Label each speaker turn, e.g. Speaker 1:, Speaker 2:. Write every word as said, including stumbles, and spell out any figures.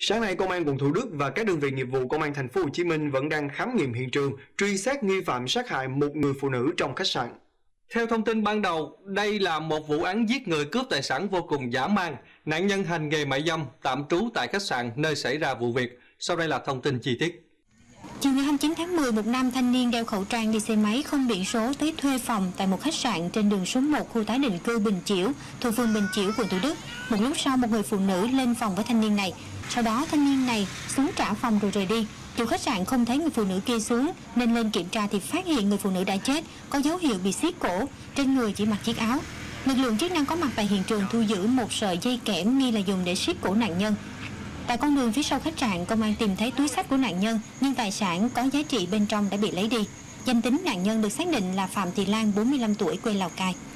Speaker 1: Sáng nay, Công an quận Thủ Đức và các đơn vị nghiệp vụ Công an thành phố Hồ Chí Minh vẫn đang khám nghiệm hiện trường, truy xét nghi phạm sát hại một người phụ nữ trong khách sạn.
Speaker 2: Theo thông tin ban đầu, đây là một vụ án giết người cướp tài sản vô cùng dã man. Nạn nhân hành nghề mại dâm, tạm trú tại khách sạn nơi xảy ra vụ việc. Sau đây là thông tin chi tiết.
Speaker 3: Chiều ngày hai mươi chín tháng mười, một nam thanh niên đeo khẩu trang đi xe máy không biển số tới thuê phòng tại một khách sạn trên đường số một khu tái định cư Bình Chiểu, thuộc phường Bình Chiểu, quận Thủ Đức. Một lúc sau, một người phụ nữ lên phòng với thanh niên này. Sau đó, thanh niên này xuống trả phòng rồi rời đi. Chủ khách sạn không thấy người phụ nữ kia xuống nên lên kiểm tra thì phát hiện người phụ nữ đã chết, có dấu hiệu bị siết cổ, trên người chỉ mặc chiếc áo. Lực lượng chức năng có mặt tại hiện trường thu giữ một sợi dây kẽm nghi là dùng để siết cổ nạn nhân. Tại con đường phía sau khách sạn, công an tìm thấy túi xách của nạn nhân, nhưng tài sản có giá trị bên trong đã bị lấy đi. Danh tính nạn nhân được xác định là Phạm Thị Lan, bốn mươi lăm tuổi, quê Lào Cai.